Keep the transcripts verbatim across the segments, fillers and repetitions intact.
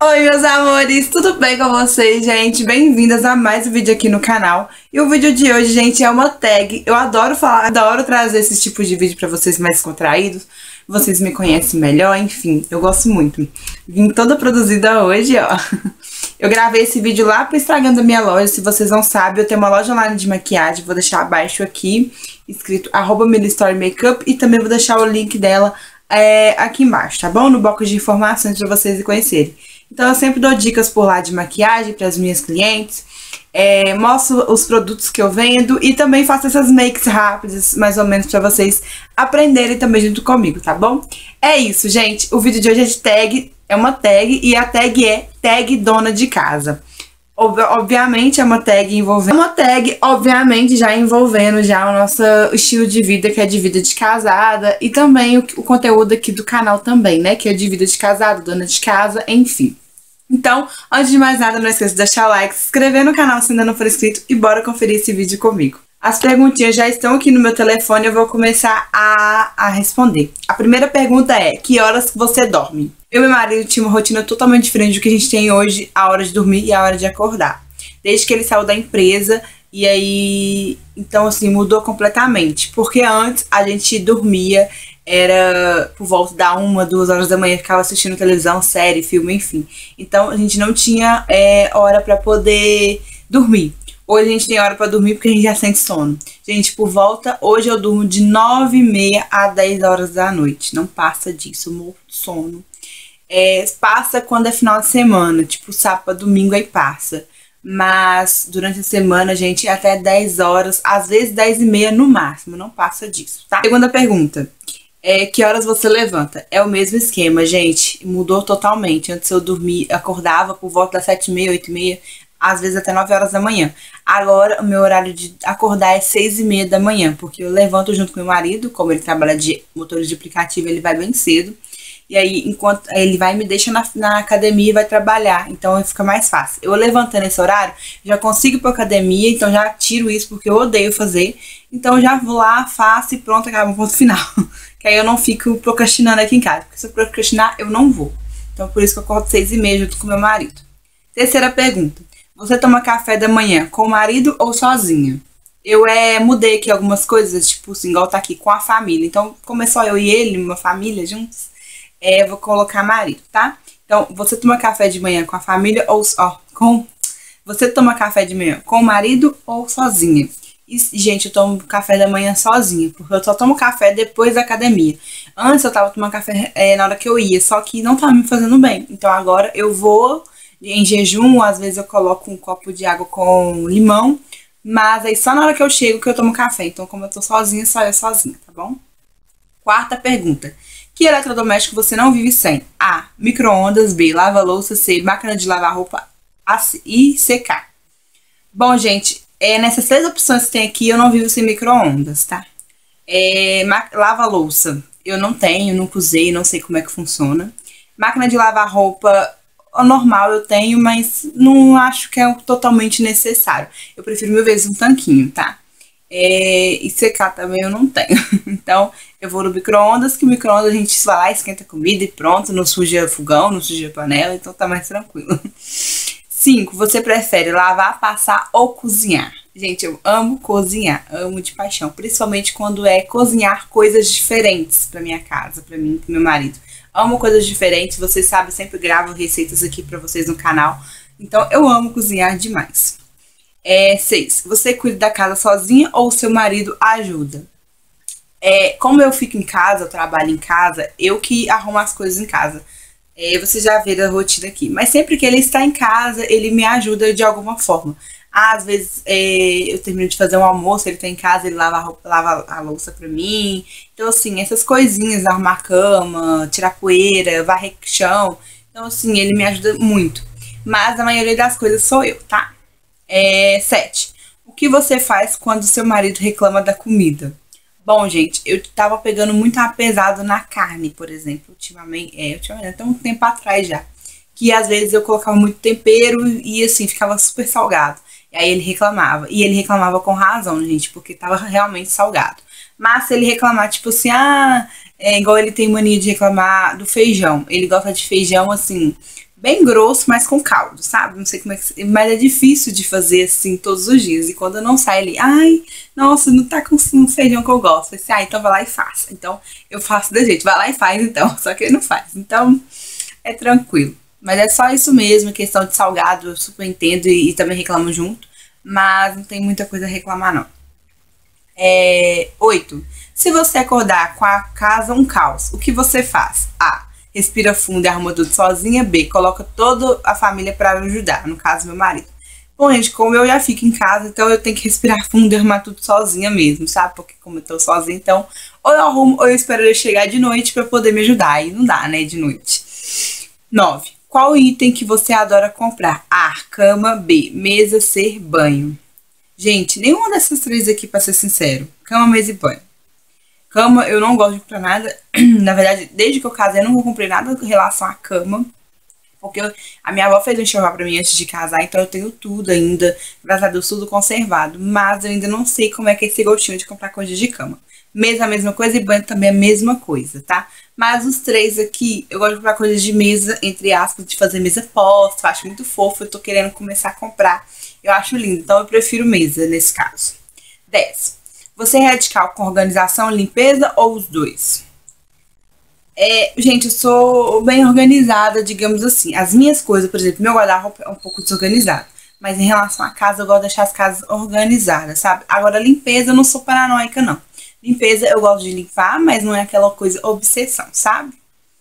Oi, meus amores, tudo bem com vocês, gente? Bem-vindas a mais um vídeo aqui no canal. E o vídeo de hoje, gente, é uma tag. Eu adoro falar, adoro trazer esse tipo de vídeo pra vocês mais contraídos. Vocês me conhecem melhor, enfim, eu gosto muito. Vim toda produzida hoje, ó. Eu gravei esse vídeo lá pro Instagram da minha loja. Se vocês não sabem, eu tenho uma loja online de maquiagem. Vou deixar abaixo aqui, escrito arroba Milistory Makeup. E também vou deixar o link dela é, aqui embaixo, tá bom? No bloco de informações pra vocês conhecerem. Então eu sempre dou dicas por lá de maquiagem para as minhas clientes, é, mostro os produtos que eu vendo e também faço essas makes rápidas, mais ou menos, para vocês aprenderem também junto comigo, tá bom? É isso, gente. O vídeo de hoje é de tag, é uma tag e a tag é tag dona de casa. Ob obviamente é uma tag envolvendo, uma tag obviamente já envolvendo já o nosso estilo de vida, que é de vida de casada, e também o, o conteúdo aqui do canal também, né, que é de vida de casada, dona de casa, enfim. Então, antes de mais nada, não esqueça de deixar o like, se inscrever no canal se ainda não for inscrito e bora conferir esse vídeo comigo. As perguntinhas já estão aqui no meu telefone, eu vou começar a, a responder. A primeira pergunta é, que horas você dorme? Eu e meu marido tinha uma rotina totalmente diferente do que a gente tem hoje, a hora de dormir e a hora de acordar. Desde que ele saiu da empresa, e aí, então assim, mudou completamente. Porque antes a gente dormia, era por volta da uma, duas horas da manhã, ficava assistindo televisão, série, filme, enfim. Então a gente não tinha é, hora pra poder dormir. Hoje a gente tem hora pra dormir porque a gente já sente sono. Gente, por volta, hoje eu durmo de nove e meia a dez horas da noite. Não passa disso, eu morro de sono. É, passa quando é final de semana, tipo sábado, domingo, aí passa. Mas durante a semana, gente, até dez horas, às vezes dez e meia no máximo, não passa disso, tá? Segunda pergunta. É, que horas você levanta? É o mesmo esquema, gente. Mudou totalmente. Antes eu dormia, acordava por volta das sete e meia, oito e meia, às vezes até nove horas da manhã. Agora o meu horário de acordar é seis e meia da manhã, porque eu levanto junto com meu marido, como ele trabalha de motor de aplicativo, ele vai bem cedo. E aí, enquanto ele vai me deixa na, na academia e vai trabalhar, então fica mais fácil. Eu levantando esse horário, já consigo ir pra academia, então já tiro isso porque eu odeio fazer. Então já vou lá, faço e pronto, acaba o ponto final. Que aí eu não fico procrastinando aqui em casa, porque se eu procrastinar, eu não vou. Então por isso que eu acordo seis e meia junto com meu marido. Terceira pergunta. Você toma café da manhã com o marido ou sozinha? Eu é, mudei aqui algumas coisas, tipo assim, igual tá aqui com a família. Então, como é só eu e ele, uma família juntos, é, eu vou colocar marido, tá? Então, você toma café de manhã com a família ou ó, com... Você toma café de manhã com o marido ou sozinha? E, gente, eu tomo café da manhã sozinha, porque eu só tomo café depois da academia. Antes eu tava tomando café é, na hora que eu ia, só que não tava me fazendo bem. Então agora eu vou em jejum, às vezes eu coloco um copo de água com limão, mas aí só na hora que eu chego que eu tomo café. Então, como eu tô sozinha, só eu sozinha, tá bom? Quarta pergunta. Que eletrodoméstico você não vive sem? A. Micro-ondas. B. Lava-louça. C. Máquina de lavar roupa e secar. Bom, gente, é, nessas três opções que tem aqui, eu não vivo sem micro-ondas, tá? É, lava-louça. Eu não tenho, nunca usei, não sei como é que funciona. Máquina de lavar roupa... normal eu tenho, mas não acho que é totalmente necessário. Eu prefiro mil vezes um tanquinho, tá? É, e secar também eu não tenho. Então, eu vou no micro-ondas, que o micro-ondas a gente vai lá, esquenta comida e pronto, não suja fogão, não suja panela, então tá mais tranquilo. cinco. Você prefere lavar, passar ou cozinhar? Gente, eu amo cozinhar, amo de paixão, principalmente quando é cozinhar coisas diferentes pra minha casa, pra mim e pro meu marido. Amo coisas diferentes, vocês sabem, sempre gravo receitas aqui pra vocês no canal. Então, eu amo cozinhar demais. É, seis. Você cuida da casa sozinha ou seu marido ajuda? É, como eu fico em casa, eu trabalho em casa, eu que arrumo as coisas em casa. É, você já vê a rotina aqui. Mas sempre que ele está em casa, ele me ajuda de alguma forma. Às vezes é, eu termino de fazer um almoço, ele tá em casa, ele lava a, roupa, lava a louça pra mim. Então, assim, essas coisinhas, arrumar a cama, tirar poeira, varrer chão. Então, assim, ele me ajuda muito. Mas a maioria das coisas sou eu, tá? É, sete. O que você faz quando seu marido reclama da comida? Bom, gente, eu tava pegando muito pesado na carne, por exemplo, ultimamente, é, ultimamente, até um tempo atrás já. Que às vezes eu colocava muito tempero e assim, ficava super salgado. E aí ele reclamava. E ele reclamava com razão, gente, porque tava realmente salgado. Mas se ele reclamar, tipo assim, ah, é igual ele tem mania de reclamar do feijão. Ele gosta de feijão, assim, bem grosso, mas com caldo, sabe? Não sei como é que... Mas é difícil de fazer assim todos os dias. E quando eu não saio ali, ai, nossa, não tá com um feijão que eu gosto. Eu falei assim, ah, então vai lá e faça. Então eu faço desse jeito, vai lá e faz então. Só que ele não faz. Então é tranquilo. Mas é só isso mesmo, questão de salgado, eu super entendo e, e também reclamo junto. Mas não tem muita coisa a reclamar, não. É, oito. Se você acordar com a casa um caos, o que você faz? A. Respira fundo e arruma tudo sozinha. B. Coloca toda a família para ajudar, no caso, meu marido. Bom, gente, como eu já fico em casa, então eu tenho que respirar fundo e arrumar tudo sozinha mesmo, sabe? Porque como eu tô sozinha, então, ou eu arrumo ou eu espero ele chegar de noite para poder me ajudar. E não dá, né, de noite. nove. Qual item que você adora comprar? A. Cama. B. Mesa. C. Banho. Gente, nenhuma dessas três aqui, pra ser sincero. Cama, mesa e banho. Cama, eu não gosto de comprar nada. Na verdade, desde que eu casei, eu não comprei nada em relação à cama. Porque eu, a minha avó fez um enxoval pra mim antes de casar, então eu tenho tudo ainda. Graças a Deus, tudo conservado. Mas eu ainda não sei como é que é esse gostinho de comprar coisa de cama. Mesa, a mesma coisa, e banho também é a mesma coisa, tá? Mas os três aqui, eu gosto de comprar coisas de mesa, entre aspas, de fazer mesa posta. Eu acho muito fofo, eu tô querendo começar a comprar. Eu acho lindo, então eu prefiro mesa nesse caso. dez. Você é radical com organização, limpeza ou os dois? É, gente, eu sou bem organizada, digamos assim. As minhas coisas, por exemplo, meu guarda-roupa é um pouco desorganizado. Mas em relação à casa, eu gosto de deixar as casas organizadas, sabe? Agora, limpeza, eu não sou paranoica, não. Limpeza, eu gosto de limpar, mas não é aquela coisa obsessão, sabe?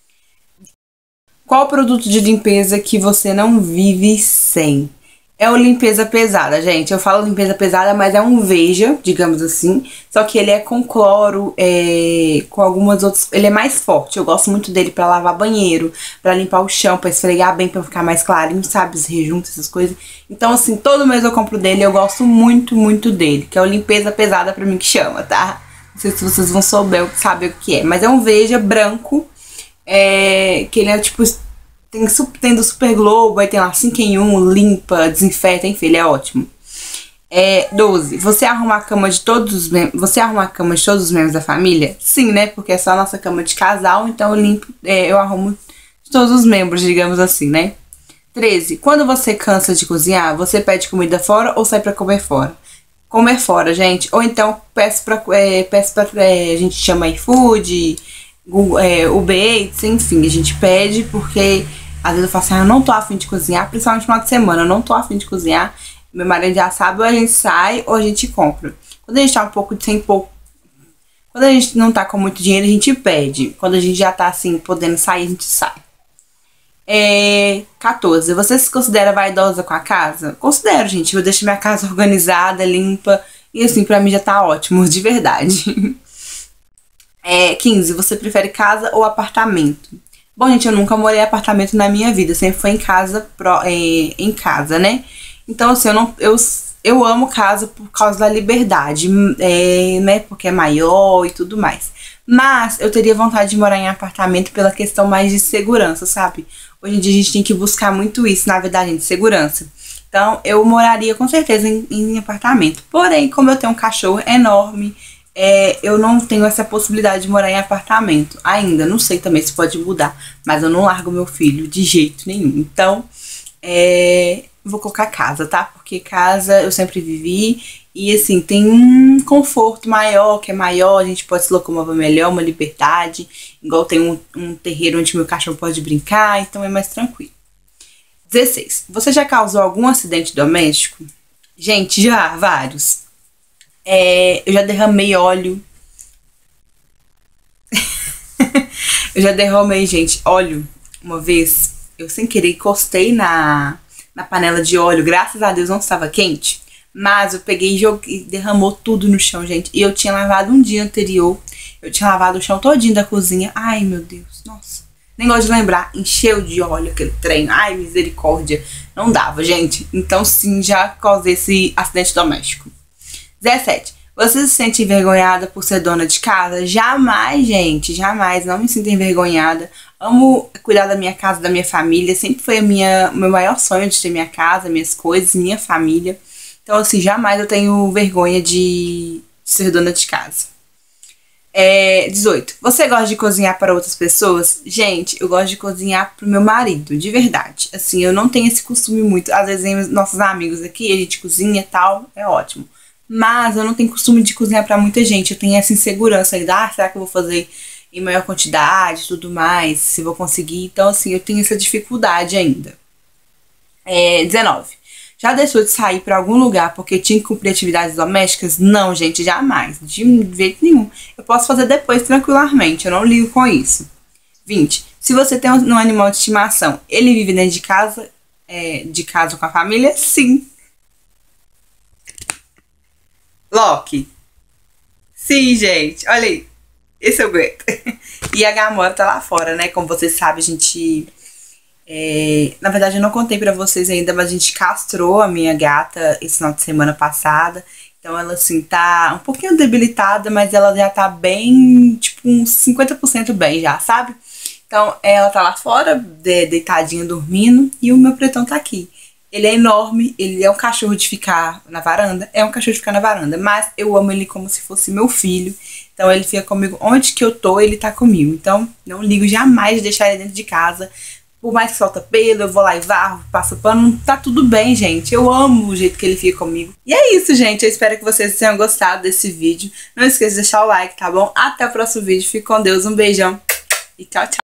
Qual produto de limpeza que você não vive sem? É o limpeza pesada, gente. Eu falo limpeza pesada, mas é um Veja, digamos assim. Só que ele é com cloro, é, com algumas outras... Ele é mais forte. Eu gosto muito dele pra lavar banheiro, pra limpar o chão, pra esfregar bem, pra ficar mais clarinho, sabe? Os rejuntos, essas coisas. Então, assim, todo mês eu compro dele. Eu gosto muito, muito dele. Que é o limpeza pesada pra mim que chama, tá? Não sei se vocês vão saber, saber o que é. Mas é um Veja branco, é, que ele é tipo... Tem, tem do Super Globo, aí tem lá cinco em um, limpa, desinfeta, enfim, ele é ótimo. É, doze. Você arruma a cama de todos os membros. Você arruma a cama de todos os membros da família? Sim, né? Porque é só a nossa cama de casal, então eu limpo, é, eu arrumo de todos os membros, digamos assim, né? treze. Quando você cansa de cozinhar, você pede comida fora ou sai pra comer fora? Comer fora, gente. Ou então peço pra, é, peço pra é, a gente chama iFood, é, Uber Eats, enfim, a gente pede porque às vezes eu falo assim, ah, eu não tô afim de cozinhar, principalmente no final de semana, eu não tô afim de cozinhar. Meu marido já sabe, ou a gente sai ou a gente compra. Quando a gente tá um pouco sem pouco, quando a gente não tá com muito dinheiro, a gente pede. Quando a gente já tá assim, podendo sair, a gente sai. É, quatorze. Você se considera vaidosa com a casa? Considero, gente. Eu deixo minha casa organizada, limpa. E assim, pra mim já tá ótimo, de verdade. É, quinze. Você prefere casa ou apartamento? Bom, gente, eu nunca morei em apartamento na minha vida. Sempre foi em casa, pro, é, em casa, né? Então, assim, eu, não, eu, eu amo casa por causa da liberdade, é, né? Porque é maior e tudo mais. Mas eu teria vontade de morar em apartamento pela questão mais de segurança, sabe? Hoje em dia a gente tem que buscar muito isso, na verdade, gente, segurança. Então, eu moraria com certeza em, em apartamento. Porém, como eu tenho um cachorro enorme, é, eu não tenho essa possibilidade de morar em apartamento ainda. Não sei também se pode mudar, mas eu não largo meu filho de jeito nenhum. Então, é, vou colocar casa, tá? Porque casa eu sempre vivi e, assim, tem um conforto maior, que é maior, a gente pode se locomover melhor, uma liberdade. Igual tem um, um terreiro onde meu cachorro pode brincar, então é mais tranquilo. dezesseis. Você já causou algum acidente doméstico? Gente, já, vários. É, eu já derramei óleo. Eu já derramei, gente, óleo. Uma vez, eu sem querer encostei na, na panela de óleo. Graças a Deus não estava quente. Mas eu peguei e joguei, derramou tudo no chão, gente. E eu tinha lavado um dia anterior. Eu tinha lavado o chão todinho da cozinha. Ai, meu Deus, nossa. Nem gosto de lembrar. Encheu de óleo aquele trem. Ai, misericórdia. Não dava, gente. Então, sim, já causei esse acidente doméstico. dezessete. Você se sente envergonhada por ser dona de casa? Jamais, gente. Jamais. Não me sinto envergonhada. Amo cuidar da minha casa, da minha família. Sempre foi a minha, o meu maior sonho de ter minha casa, minhas coisas, minha família. Então, assim, jamais eu tenho vergonha de ser dona de casa. É, dezoito. Você gosta de cozinhar para outras pessoas? Gente, eu gosto de cozinhar pro meu marido, de verdade. Assim, eu não tenho esse costume muito. Às vezes, vem os nossos amigos aqui, a gente cozinha e tal, é ótimo. Mas eu não tenho costume de cozinhar para muita gente. Eu tenho essa insegurança aí, ah, será que eu vou fazer em maior quantidade e tudo mais? Se vou conseguir. Então, assim, eu tenho essa dificuldade ainda. É, dezenove. Já deixou de sair para algum lugar porque tinha que cumprir atividades domésticas? Não, gente, jamais. De jeito nenhum. Eu posso fazer depois tranquilamente, eu não ligo com isso. vinte. Se você tem um animal de estimação, ele vive dentro de casa, é, de casa com a família? Sim. Loki. Sim, gente. Olha aí. Esse eu aguento. E a Gamora tá lá fora, né? Como vocês sabem, a gente... É, na verdade, eu não contei pra vocês ainda, mas a gente castrou a minha gata esse final de semana passada. Então ela, assim, tá um pouquinho debilitada, mas ela já tá bem, tipo, uns cinquenta por cento bem já, sabe? Então ela tá lá fora, de, deitadinha, dormindo, e o meu pretão tá aqui. Ele é enorme, ele é um cachorro de ficar na varanda, é um cachorro de ficar na varanda, mas eu amo ele como se fosse meu filho. Então ele fica comigo onde que eu tô, ele tá comigo. Então não ligo jamais de deixar ele dentro de casa. Por mais que solta pelo, eu vou lá e varro, passo pano, tá tudo bem, gente. Eu amo o jeito que ele fica comigo. E é isso, gente. Eu espero que vocês tenham gostado desse vídeo. Não esqueça de deixar o like, tá bom? Até o próximo vídeo. Fique com Deus. Um beijão e tchau, tchau.